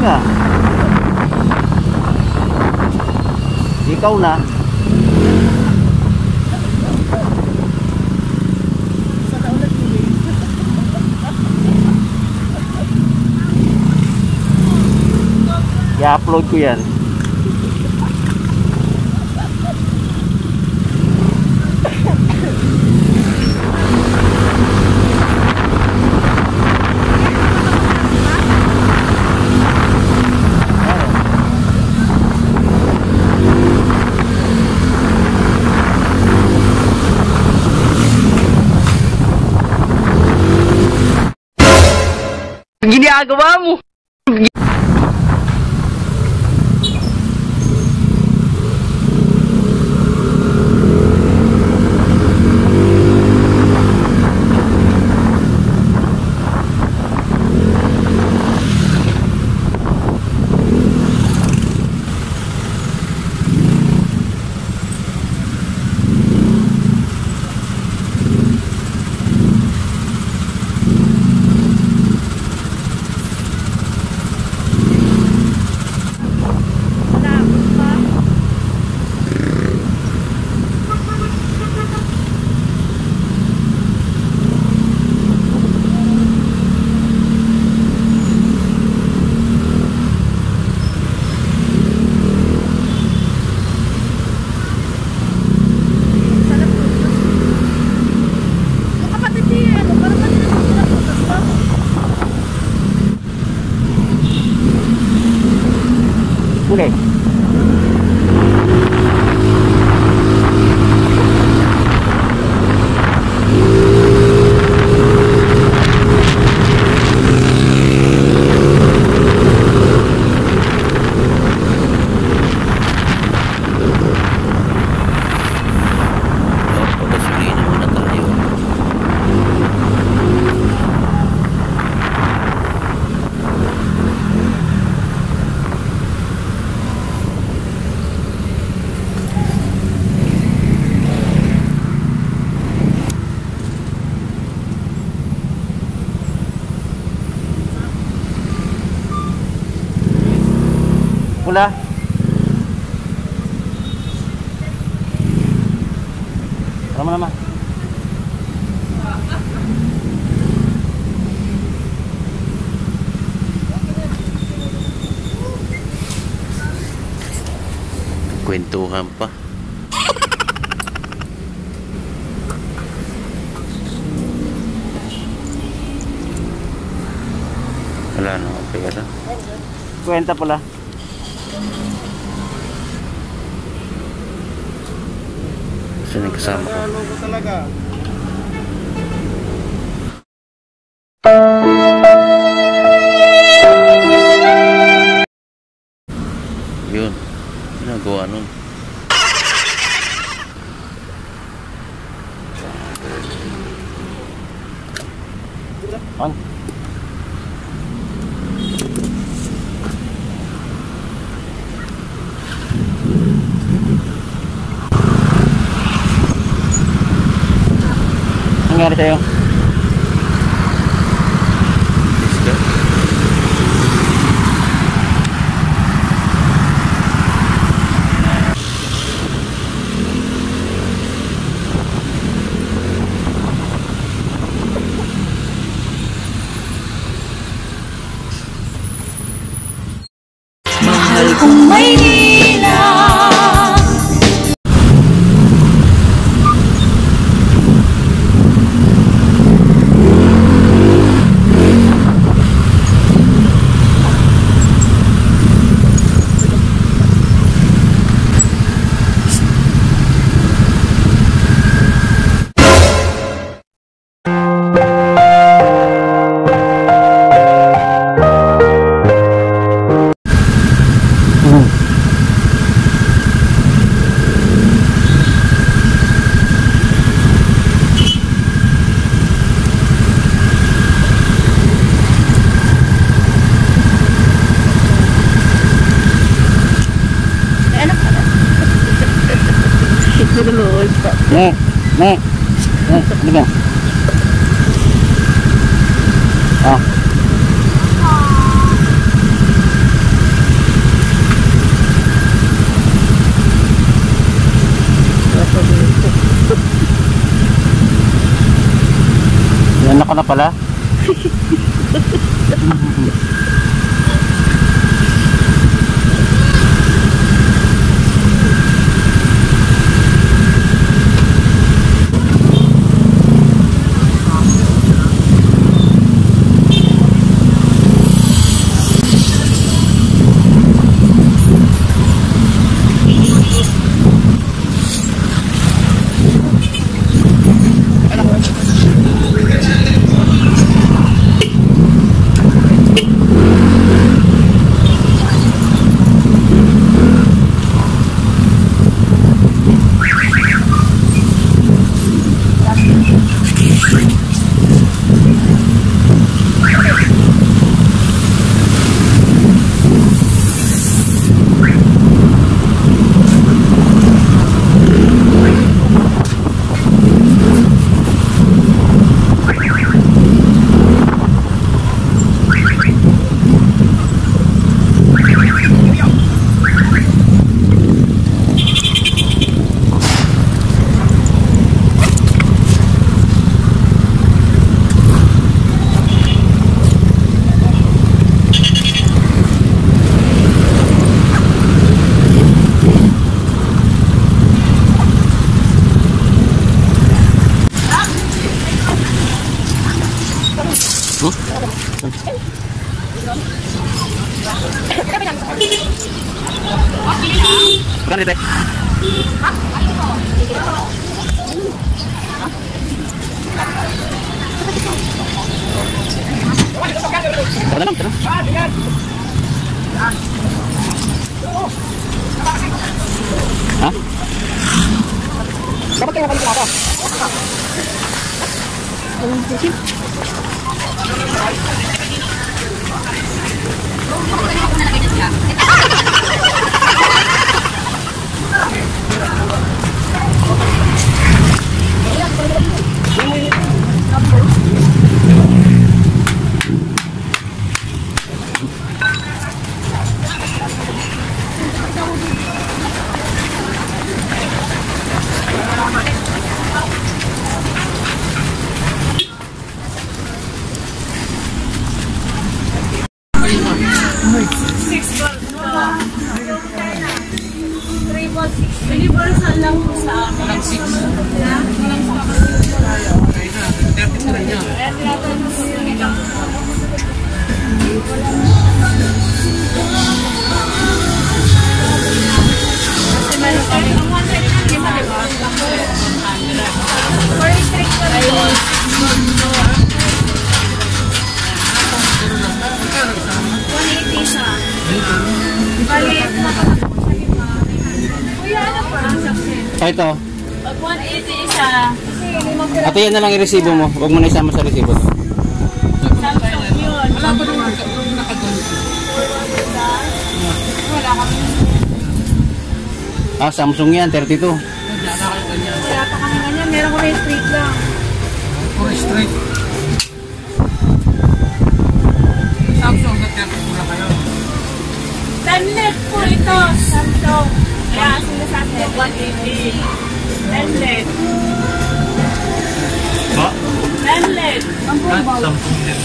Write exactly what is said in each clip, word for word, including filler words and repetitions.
nga. Ikaw na. I-upload ko yan. Ginagawa mo. Okay. Pula. Tama naman. Kwentuhan pa. Wala na akong pera. Kwenta pula. Saan yung kasama ko? Ano ko talaga? Yun. Ginagawa nun. On. Nangyari sa'yo? Mahal kong Maynila. Ne, ne, ne, ano ba? Ah. anak ko na pala. Bukan dito. Tara lang, tara. Ha? Dapat kayo nakalimutan ako. Universal lang po sa akin. Walang six. Walang Ah, ito. pag one eighty isa, Ate, yan na lang i-resibo mo. Huwag mo na isama sa resibo. Samsung yun. Wala pa naman nakagano. Wala kami. Ah, Samsung yan, thirty-two. Wala pa kami ganyan. Meron ko rin street lang. Puro straight. Samsung, nagkakapura na kayo. Tenlet po ito, Samsung. Kaya sinasabi ko one eighty. Tenlet. Ba? Tenlet. Samsung din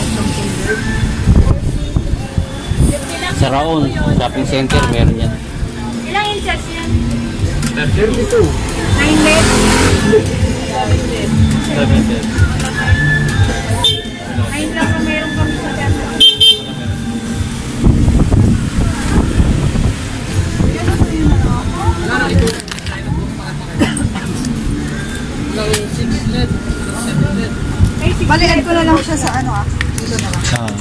lang. Sa Raon, shopping center, meron yan. Ilang inches yan? thirty-two. nine let. seventeen. nine lang na meron kami sa Tenlet. six led, seven led. Balikan ko na lang siya sa ano ah. Dito na lang. Ah.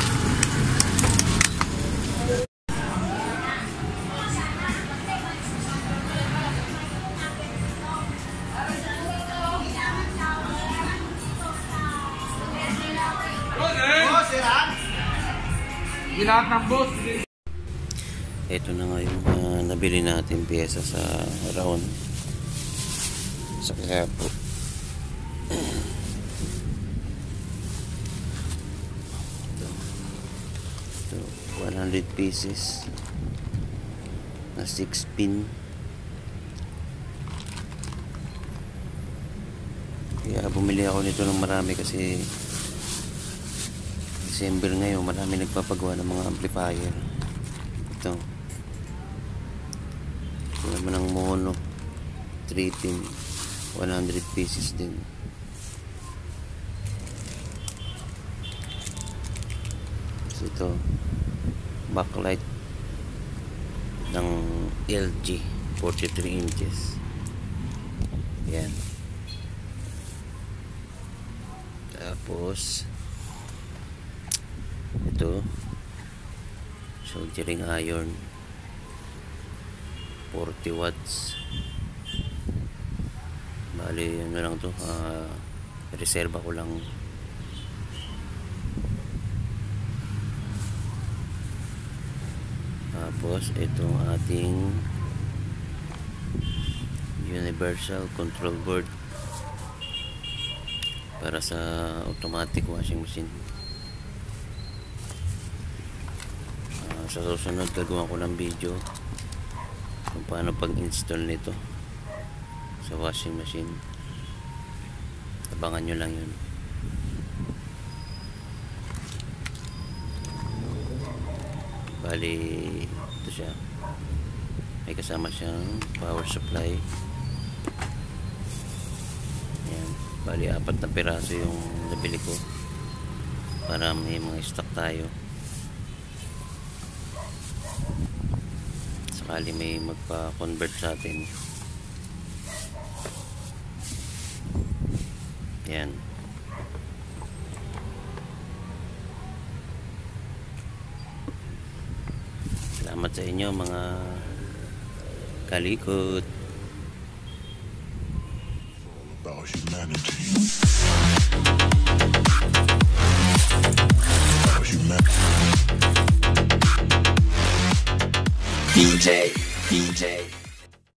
Lahat ng boss. Ito na nga yung uh, nabili natin pyesa sa Raon sa Quiapo. Ito. Ito, one hundred pieces na six pin. Kaya bumili ako nito ng marami kasi December ngayon, marami nagpapagawa ng mga amplifier. Ito. Ito naman ang mono. three pin. one hundred pieces din. So, ito. Backlight ng L G. forty-three inches. Yan. Tapos ito soldering iron forty watts. Bali ano lang to, uh, reserva ko lang. Tapos itong ating universal control board para sa automatic washing machine. Uh, sa susunod gagawa ko ng video kung paano pag-install nito sa washing machine. Abangan nyo lang yun. Bali ito siya, may kasama siyang power supply. Yan. Bali apat na piraso yung nabili ko para may mga stock tayo sakali may magpa-convert sa atin. Yan. Salamat sa inyo mga kalikot. About humanity. About humanity. D J, D J.